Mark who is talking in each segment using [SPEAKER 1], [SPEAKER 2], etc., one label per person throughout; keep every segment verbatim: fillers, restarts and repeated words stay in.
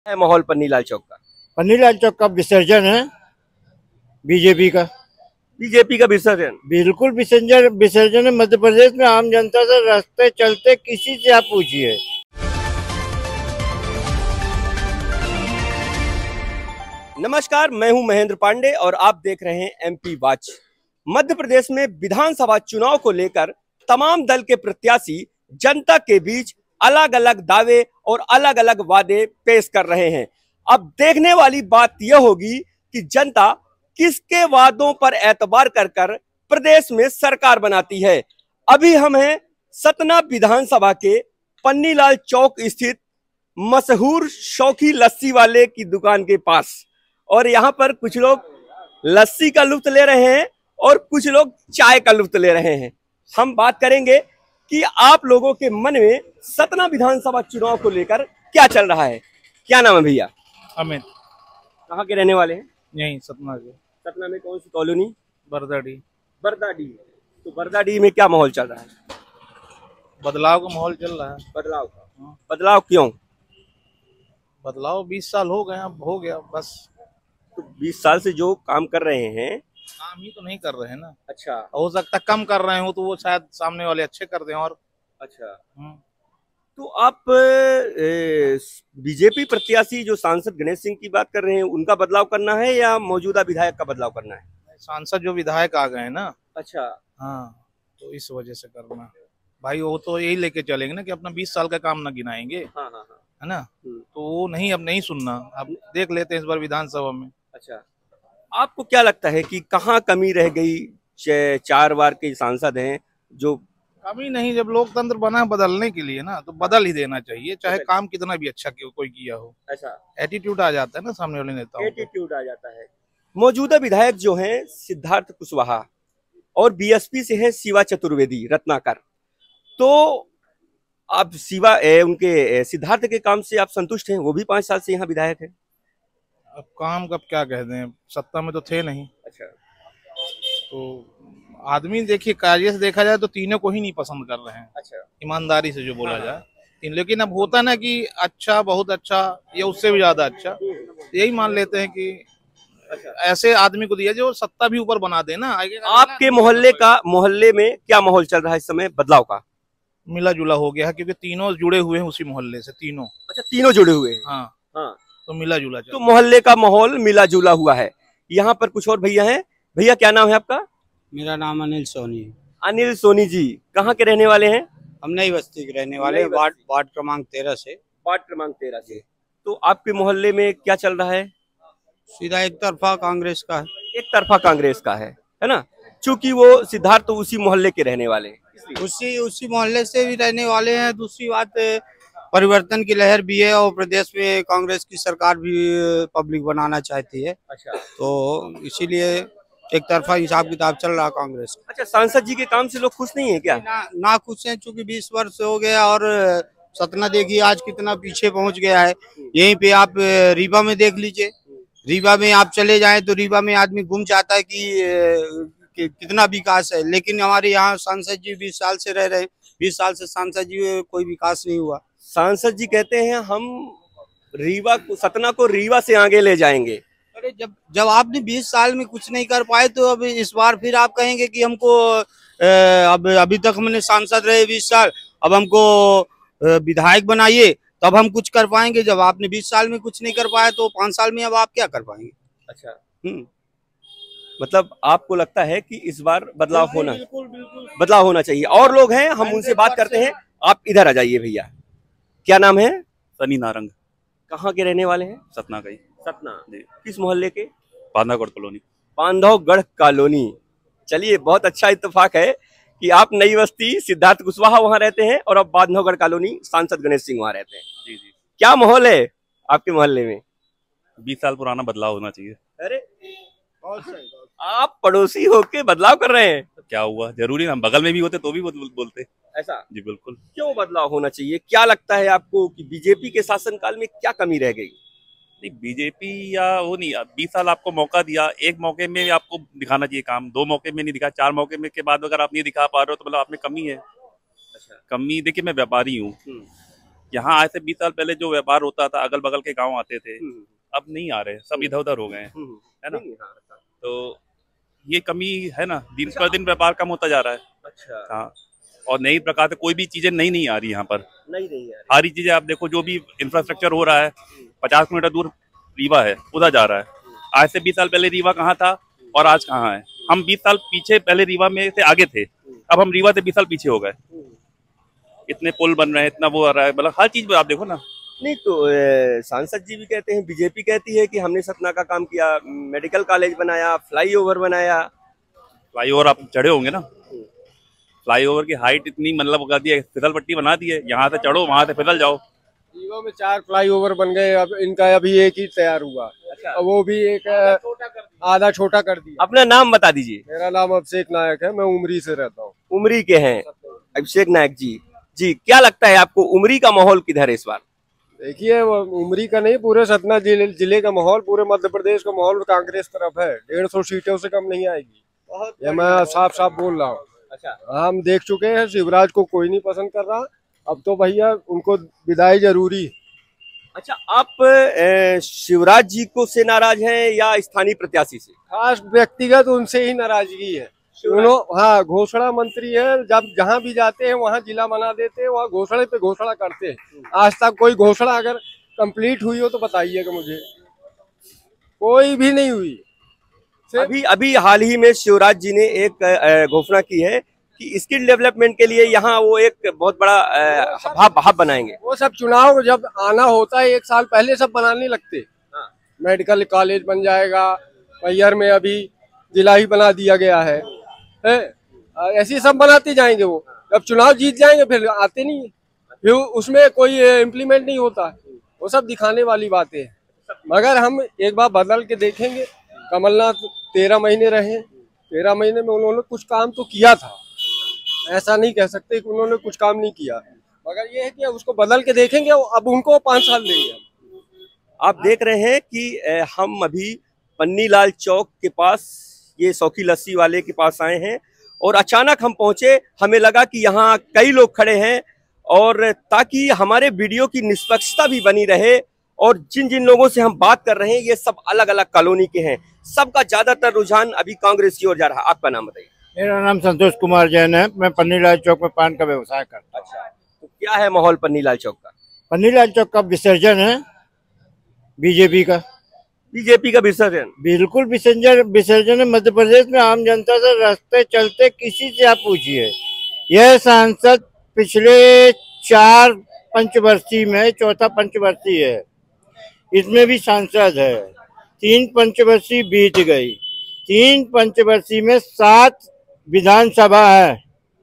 [SPEAKER 1] है माहौल पन्नीलाल चौक का?
[SPEAKER 2] पन्नीलाल चौक का विसर्जन है बीजेपी का।
[SPEAKER 1] बीजेपी का विसर्जन?
[SPEAKER 2] बिल्कुल विसर्जन विसर्जन है मध्य प्रदेश में। आम जनता से रास्ते चलते किसी से आप पूछिए।
[SPEAKER 1] नमस्कार, मैं हूं महेंद्र पांडे और आप देख रहे हैं एमपी वॉच। मध्य प्रदेश में विधानसभा चुनाव को लेकर तमाम दल के प्रत्याशी जनता के बीच अलग अलग दावे और अलग अलग वादे पेश कर रहे हैं। अब देखने वाली बात यह होगी कि जनता किसके वादों पर एतबार कर कर प्रदेश में सरकार बनाती है। अभी हम हैं सतना विधानसभा के पन्नीलाल चौक स्थित मशहूर शौकी लस्सी वाले की दुकान के पास, और यहाँ पर कुछ लोग लस्सी का लुत्फ ले रहे हैं और कुछ लोग चाय का लुत्फ ले रहे हैं। हम बात करेंगे कि आप लोगों के मन में सतना विधानसभा चुनाव को लेकर क्या चल रहा है। क्या नाम है भैया?
[SPEAKER 3] अमित।
[SPEAKER 1] कहाँ के रहने वाले हैं?
[SPEAKER 3] यहीं सतना के।
[SPEAKER 1] सतना में कौन सी कॉलोनी?
[SPEAKER 3] बरदाडी।
[SPEAKER 1] बरदाडी। तो बरदाडी में क्या माहौल चल रहा है?
[SPEAKER 3] बदलाव का माहौल चल रहा है।
[SPEAKER 1] बदलाव का? बदलाव क्यों?
[SPEAKER 3] बदलाव बीस साल हो गए, अब हो गया बस।
[SPEAKER 1] तो बीस साल से जो काम कर रहे हैं,
[SPEAKER 3] काम ही तो नहीं कर रहे हैं ना।
[SPEAKER 1] अच्छा,
[SPEAKER 3] हो सकता है कम कर रहे हो तो वो शायद सामने वाले अच्छे कर दें। और
[SPEAKER 1] अच्छा, तो आप बीजेपी प्रत्याशी जो सांसद गणेश सिंह की बात कर रहे हैं, उनका बदलाव करना है या मौजूदा विधायक का बदलाव करना है?
[SPEAKER 3] सांसद जो विधायक आ गए हैं ना।
[SPEAKER 1] अच्छा,
[SPEAKER 3] हाँ, तो इस वजह से करना भाई। वो तो यही लेके चलेंगे ना कि अपना बीस साल का काम ना गिनाएंगे।
[SPEAKER 1] हाँ हाँ हाँ,
[SPEAKER 3] है ना। तो वो नहीं, अब नहीं सुनना। अब देख लेते हैं इस बार विधानसभा में।
[SPEAKER 1] अच्छा, आपको क्या लगता है कि कहाँ कमी रह गई? चार बार के सांसद हैं जो।
[SPEAKER 3] कमी नहीं, जब लोकतंत्र बना बदलने के लिए ना, तो बदल ही देना चाहिए, चाहे काम कितना भी अच्छा कोई किया हो।
[SPEAKER 1] अच्छा,
[SPEAKER 3] एटीट्यूड आ जाता है ना सामने वाले नेताओं।
[SPEAKER 1] एटीट्यूड आ जाता है। मौजूदा विधायक जो हैं सिद्धार्थ कुशवाहा और बीएसपी से हैं शिवा चतुर्वेदी रत्नाकर, तो आप शिवा उनके सिद्धार्थ के काम से आप संतुष्ट हैं? वो भी पांच साल से यहाँ विधायक है।
[SPEAKER 3] अब काम कब क्या कह दें, सत्ता में तो थे नहीं।
[SPEAKER 1] अच्छा,
[SPEAKER 3] तो आदमी देखिए, कार्य से देखा जाए तो तीनों को ही नहीं पसंद कर रहे हैं।
[SPEAKER 1] अच्छा,
[SPEAKER 3] ईमानदारी से जो बोला जाए। लेकिन अब होता ना कि अच्छा, बहुत अच्छा या उससे भी ज्यादा अच्छा, यही मान लेते हैं कि अच्छा, ऐसे आदमी को दिया जो सत्ता भी ऊपर बना दे ना।
[SPEAKER 1] आपके मोहल्ले का मोहल्ले में क्या माहौल चल रहा है इस समय बदलाव का?
[SPEAKER 3] मिला जुला हो गया है, क्योंकि तीनों जुड़े हुए हैं उसी मोहल्ले से। तीनों।
[SPEAKER 1] अच्छा, तीनों जुड़े हुए हैं।
[SPEAKER 3] हाँ
[SPEAKER 1] हाँ,
[SPEAKER 3] तो मिला जुला।
[SPEAKER 1] तो मोहल्ले का माहौल मिला जुला हुआ है। यहाँ पर कुछ और भैया हैं। भैया क्या नाम है आपका?
[SPEAKER 4] मेरा नाम अनिल सोनी है।
[SPEAKER 1] अनिल सोनी जी, कहाँ के रहने वाले हैं?
[SPEAKER 4] हम नई बस्ती के रहने वाले, वार्ड वार्ड क्रमांक तेरह से।
[SPEAKER 1] वार्ड क्रमांक तेरह से। तो आपके मोहल्ले में क्या चल रहा है?
[SPEAKER 4] सीधा एक तरफा कांग्रेस का है।
[SPEAKER 1] एक तरफा कांग्रेस का है, है ना? चूंकि वो सिद्धार्थ तो उसी मोहल्ले के रहने वाले हैं,
[SPEAKER 4] उसी उसी मोहल्ले से भी रहने वाले हैं। दूसरी बात, परिवर्तन की लहर भी है और प्रदेश में कांग्रेस की सरकार भी पब्लिक बनाना चाहती है।
[SPEAKER 1] अच्छा,
[SPEAKER 4] तो इसीलिए एक तरफा हिसाब किताब चल रहा कांग्रेस।
[SPEAKER 1] अच्छा, सांसद जी के काम से लोग खुश नहीं है क्या?
[SPEAKER 4] ना, ना खुश हैं, चूंकि बीस वर्ष हो गया और सतना देखिए आज कितना पीछे पहुंच गया है। यहीं पे आप रीवा में देख लीजिए, रीवा में आप चले जाएं तो रीवा में आदमी घूम जाता है कि, कि कितना विकास है। लेकिन हमारे यहाँ सांसद जी बीस साल से रह रहे हैं, बीस साल से सांसद जी कोई विकास नहीं हुआ।
[SPEAKER 1] सांसद जी कहते हैं हम रीवा को, सतना को रीवा से आगे ले जाएंगे।
[SPEAKER 4] अरे जब जब आपने बीस साल में कुछ नहीं कर पाए तो अब इस बार फिर आप कहेंगे कि हमको अब अभी तक हमने सांसद रहे बीस साल, अब हमको विधायक बनाइए तब हम कुछ कर पाएंगे। जब आपने बीस साल में कुछ नहीं कर पाया तो पांच साल में अब आप क्या कर पाएंगे?
[SPEAKER 1] अच्छा,
[SPEAKER 4] हम्म
[SPEAKER 1] मतलब आपको लगता है कि इस बार बदलाव होना,
[SPEAKER 4] बिल्कुल बिल्कुल
[SPEAKER 1] बदलाव होना चाहिए। और लोग हैं, हम उनसे बात करते हैं। आप इधर आ जाइए भैया। क्या नाम है?
[SPEAKER 5] सनी नारंग।
[SPEAKER 1] कहाँ के रहने वाले हैं?
[SPEAKER 5] सतना का ही।
[SPEAKER 1] सतना जी। किस मोहल्ले के?
[SPEAKER 5] बांधवगढ़ कॉलोनी।
[SPEAKER 1] बांधवगढ़ कॉलोनी। चलिए, बहुत अच्छा इत्तेफाक है कि आप नई बस्ती सिद्धार्थ कुशवाहा वहाँ रहते हैं और अब बांधवगढ़ कॉलोनी सांसद गणेश सिंह वहाँ रहते हैं।
[SPEAKER 5] जी जी।
[SPEAKER 1] क्या माहौल है आपके मोहल्ले में?
[SPEAKER 5] बीस साल पुराना बदलाव होना चाहिए।
[SPEAKER 1] अरे आप पड़ोसी होके बदलाव कर रहे हैं?
[SPEAKER 5] तो क्या हुआ, जरूरी ना बगल में भी होते तो भी बोलते।
[SPEAKER 1] ऐसा? जी
[SPEAKER 5] बिल्कुल।
[SPEAKER 1] क्यों बदलाव होना चाहिए? क्या लगता है आपको कि बीजेपी के शासनकाल में क्या कमी रह गई?
[SPEAKER 5] नहीं, बीजेपी या वो नहीं, बीस साल आपको मौका दिया, एक मौके में आपको दिखाना चाहिए काम, दो मौके में नहीं दिखा, चार मौके में के बाद अगर आप नहीं दिखा पा रहे हो तो मतलब आप में कमी है। अच्छा, कमी देखिए, मैं व्यापारी हूँ, यहाँ आज से बीस साल पहले जो व्यापार होता था, अगल बगल के गांव आते थे, अब नहीं आ रहे, सब इधर उधर हो गए हैं, है ना। तो ये कमी है ना, दिन पर दिन व्यापार कम होता जा रहा है।
[SPEAKER 1] अच्छा।
[SPEAKER 5] हाँ, और नई प्रकार से कोई भी चीजें नई नहीं आ रही यहाँ पर,
[SPEAKER 1] नहीं नहीं है।
[SPEAKER 5] सारी चीजें आप देखो, जो भी इंफ्रास्ट्रक्चर हो रहा है, पचास किलोमीटर दूर रीवा है, उधर जा रहा है। आज से बीस साल पहले रीवा कहाँ था और आज कहाँ है। हम बीस साल पीछे पहले रीवा में से आगे थे, अब हम रीवा से बीस साल पीछे हो गए। इतने पुल बन रहे हैं, इतना वो आ रहा है, मतलब हर चीज आप देखो ना।
[SPEAKER 1] नहीं तो ए, सांसद जी भी कहते हैं, बीजेपी कहती है कि हमने सतना का काम किया, मेडिकल कॉलेज बनाया, फ्लाईओवर बनाया।
[SPEAKER 5] फ्लाईओवर आप चढ़े होंगे ना, फ्लाईओवर की हाइट इतनी मतलब कर दी है, फिसल पट्टी बना दी है, यहाँ से चढ़ो वहां से फिसल जाओ।
[SPEAKER 6] रीवा में चार फ्लाईओवर बन गए, अब इनका अभी एक ही तैयार हुआ। अच्छा। और वो भी एक आधा छोटा कर दिया।
[SPEAKER 1] अपना नाम बता दीजिए।
[SPEAKER 6] मेरा नाम अभिषेक नायक है, मैं उमरी से रहता हूँ।
[SPEAKER 1] उमरी के हैं अभिषेक नायक जी। जी, क्या लगता है आपको, उमरी का माहौल किधर है इस बार?
[SPEAKER 6] देखिए, उमरी का नहीं, पूरे सतना जिले जिले का माहौल, पूरे मध्य प्रदेश का माहौल कांग्रेस तरफ है। डेढ़ सौ सीटों से कम नहीं आएगी, ये मैं साफ साफ बोल रहा हूँ। अच्छा। हम देख चुके हैं, शिवराज को कोई नहीं पसंद कर रहा, अब तो भैया उनको विदाई जरूरी।
[SPEAKER 1] अच्छा, आप शिवराज जी को से नाराज हैं या स्थानीय प्रत्याशी से?
[SPEAKER 6] खास व्यक्तिगत उनसे ही नाराजगी है। उन्होंने, हाँ, घोषणा मंत्री है, जब जहाँ भी जाते हैं वहाँ जिला बना देते हैं, वहाँ घोषणा पे घोषणा करते हैं। आज तक कोई घोषणा अगर कंप्लीट हुई हो तो बताइएगा मुझे, कोई भी नहीं हुई।
[SPEAKER 1] अभी अभी हाल ही में शिवराज जी ने एक घोषणा की है कि स्किल डेवलपमेंट के लिए यहाँ वो एक बहुत बड़ा हब हब बनाएंगे।
[SPEAKER 6] वो सब चुनाव जब आना होता है एक साल पहले सब बनाने लगते। हाँ। मेडिकल कॉलेज बन जाएगा, मैयर में अभी जिला ही बना दिया गया है, है? ऐसे सब बनाते जाएंगे। वो जब चुनाव जीत जाएंगे फिर आते नहीं, फिर उसमें कोई इम्प्लीमेंट नहीं होता। वो सब दिखाने वाली बातें हैं। मगर हम एक बार बदल के देखेंगे। कमलनाथ तेरह महीने रहे, तेरह महीने में उन्होंने कुछ काम तो किया था, ऐसा नहीं कह सकते कि उन्होंने कुछ काम नहीं किया, मगर ये है कि उसको बदल के देखेंगे। अब उनको पाँच साल देंगे।
[SPEAKER 1] आप देख रहे हैं कि हम अभी पन्नीलाल चौक के पास, ये सौखी लस्सी वाले के पास आए हैं और अचानक हम पहुंचे। हमें लगा कि यहाँ कई लोग खड़े हैं, और ताकि हमारे वीडियो की निष्पक्षता भी बनी रहे, और जिन जिन लोगों से हम बात कर रहे हैं ये सब अलग अलग कॉलोनी के हैं, सबका ज्यादातर रुझान अभी कांग्रेस की ओर जा रहा है। आपका नाम बताइए।
[SPEAKER 2] मेरा नाम संतोष कुमार जैन है, मैं पन्नीलाल चौक में पान का व्यवसाय करता हूँ।
[SPEAKER 1] अच्छा, तो क्या है माहौल पन्नीलाल चौक का?
[SPEAKER 2] पन्नीलाल चौक का विसर्जन है बीजेपी का।
[SPEAKER 1] बीजेपी का विसर्जन? बिल्कुल
[SPEAKER 2] विसर्जन विसर्जन है मध्य प्रदेश में। आम जनता से रास्ते चलते किसी से आप पूछिए, यह सांसद पिछले चार पंचवर्षीय में चौथा पंचवर्षीय है, इसमें भी सांसद है। तीन पंचवर्षीय बीत गई, तीन पंचवर्षीय में सात विधानसभा है,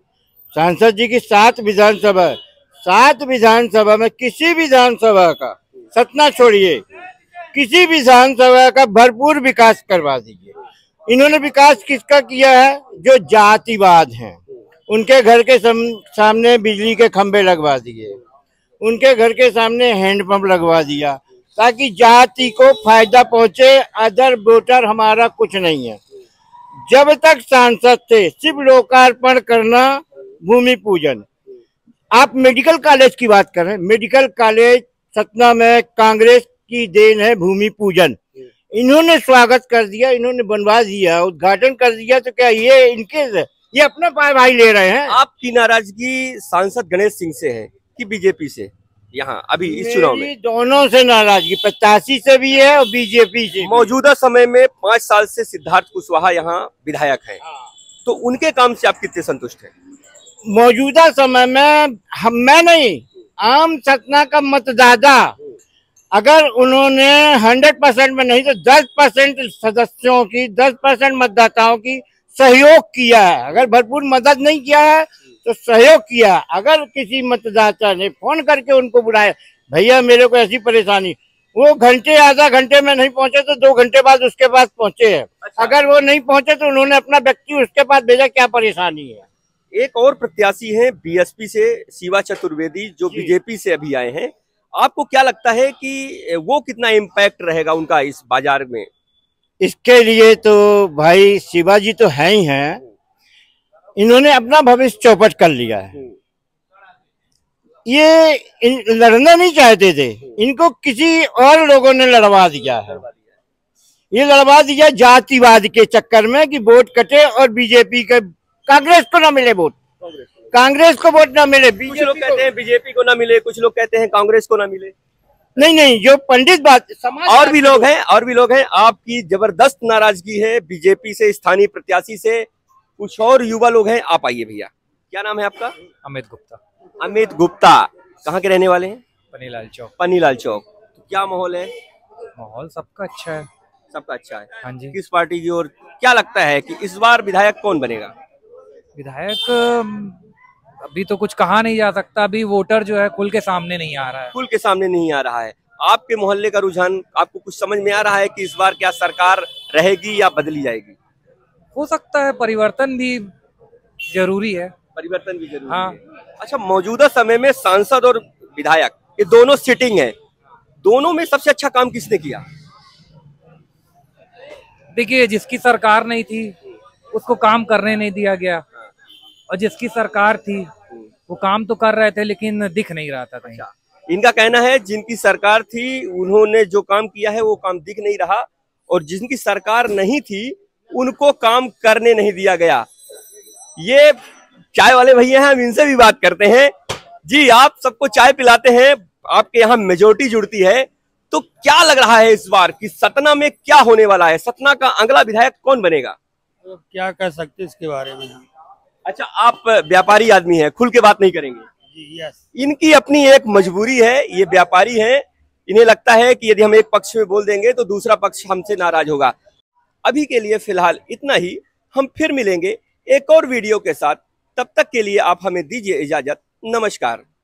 [SPEAKER 2] सांसद जी की सात विधानसभा है। सात विधानसभा में किसी विधानसभा का, सतना छोड़िए, किसी विधानसभा का भरपूर विकास करवा दीजिए। इन्होंने विकास किसका किया है? जो जातिवाद हैं, उनके घर के सामने बिजली के खंभे लगवा दिए, उनके घर के सामने हैंडपंप लगवा दिया, ताकि जाति को फायदा पहुंचे। अदर वोटर हमारा कुछ नहीं है। जब तक सांसद थे सिर्फ लोकार्पण करना, भूमि पूजन। आप मेडिकल कॉलेज की बात कर रहे हैं, मेडिकल कॉलेज सतना में कांग्रेस की देन है, भूमि पूजन। इन्होंने स्वागत कर दिया, इन्होंने बनवा दिया, उद्घाटन कर दिया, तो क्या ये इनके ये अपना पाय भाई ले रहे हैं?
[SPEAKER 1] आपकी नाराजगी सांसद गणेश सिंह से है कि बीजेपी से? यहाँ अभी इस चुनाव में
[SPEAKER 2] दोनों से नाराजगी, पचासी से भी है और बीजेपी से।
[SPEAKER 1] मौजूदा समय में पांच साल से सिद्धार्थ कुशवाहा यहाँ विधायक हैं, तो उनके काम से आप कितने संतुष्ट हैं?
[SPEAKER 2] मौजूदा समय में हम, मैं नहीं, आम सतना का मतदाता, अगर उन्होंने हंड्रेड परसेंट में नहीं तो दस परसेंट सदस्यों की, दस परसेंट मतदाताओं की सहयोग किया है, अगर भरपूर मदद नहीं किया है तो सहयोग किया। अगर किसी मतदाता ने फोन करके उनको बुलाया, भैया मेरे को ऐसी परेशानी, वो घंटे आधा घंटे में नहीं पहुंचे तो दो घंटे बाद उसके पास पहुंचे हैं। अच्छा। अगर वो नहीं पहुंचे तो उन्होंने अपना व्यक्ति उसके पास भेजा, क्या परेशानी है।
[SPEAKER 1] एक और प्रत्याशी हैं बीएसपी से, शिवा चतुर्वेदी, जो बीजेपी से अभी आए हैं। आपको क्या लगता है कि वो कितना इम्पैक्ट रहेगा उनका इस बाजार में?
[SPEAKER 2] इसके लिए तो भाई शिवाजी तो है ही हैं, इन्होंने अपना भविष्य चौपट कर लिया है। ये इन, लड़ना नहीं चाहते थे, इनको किसी और लोगों ने लड़वा दिया है। ये लड़वा दिया जातिवाद के चक्कर में कि वोट कटे और बीजेपी के, कांग्रेस को ना मिले वोट, कांग्रेस को वोट ना मिले।
[SPEAKER 1] कुछ लोग कहते हैं बीजेपी को ना मिले, कुछ लोग कहते हैं कांग्रेस को ना मिले।
[SPEAKER 2] नहीं नहीं, जो पंडित बात समाज,
[SPEAKER 1] और भी लोग हैं, और भी लोग हैं। आपकी जबरदस्त नाराजगी है बीजेपी से, स्थानीय प्रत्याशी से। कुछ और युवा लोग हैं, आप आइए भैया। क्या नाम है आपका?
[SPEAKER 7] अमित गुप्ता।
[SPEAKER 1] अमित गुप्ता, कहाँ के रहने वाले हैं?
[SPEAKER 7] पनीलाल चौक।
[SPEAKER 1] पनीलाल चौक। तो क्या माहौल है?
[SPEAKER 7] माहौल सबका अच्छा है।
[SPEAKER 1] सबका अच्छा है।
[SPEAKER 7] हाँ जी।
[SPEAKER 1] किस पार्टी की ओर क्या लगता है कि इस बार विधायक कौन बनेगा?
[SPEAKER 7] विधायक अभी तो कुछ कहा नहीं जा सकता, अभी वोटर जो है खुल के सामने नहीं आ रहा है।
[SPEAKER 1] खुल के सामने नहीं आ रहा है। आपके मोहल्ले का रुझान आपको कुछ समझ में आ रहा है कि इस बार क्या सरकार रहेगी या बदली जाएगी?
[SPEAKER 7] हो सकता है, परिवर्तन भी जरूरी है।
[SPEAKER 1] परिवर्तन भी जरूरी
[SPEAKER 7] हाँ।
[SPEAKER 1] है। अच्छा, मौजूदा समय में सांसद और विधायक ये दोनों सिटिंग है, दोनों में सबसे अच्छा काम किसने किया?
[SPEAKER 7] देखिए, जिसकी सरकार नहीं थी उसको काम करने नहीं दिया गया, और जिसकी सरकार थी वो काम तो कर रहे थे लेकिन दिख नहीं रहा था कहीं।
[SPEAKER 1] इनका कहना है जिनकी सरकार थी उन्होंने जो काम किया है वो काम दिख नहीं रहा, और जिनकी सरकार नहीं थी उनको काम करने नहीं दिया गया। ये चाय वाले भैया हैं, हम इनसे भी बात करते हैं। जी, आप सबको चाय पिलाते हैं, आपके यहाँ मेजोरिटी जुड़ती है, तो क्या लग रहा है इस बार कि सतना में क्या होने वाला है? सतना का अगला विधायक कौन बनेगा?
[SPEAKER 2] तो क्या कह सकते इसके बारे में हम।
[SPEAKER 1] अच्छा, आप व्यापारी आदमी हैं, खुल के बात नहीं करेंगे।
[SPEAKER 2] जी, यस।
[SPEAKER 1] इनकी अपनी एक मजबूरी है, ये व्यापारी हैं, इन्हें लगता है कि यदि हम एक पक्ष में बोल देंगे तो दूसरा पक्ष हमसे नाराज होगा। अभी के लिए फिलहाल इतना ही, हम फिर मिलेंगे एक और वीडियो के साथ। तब तक के लिए आप हमें दीजिए इजाजत। नमस्कार।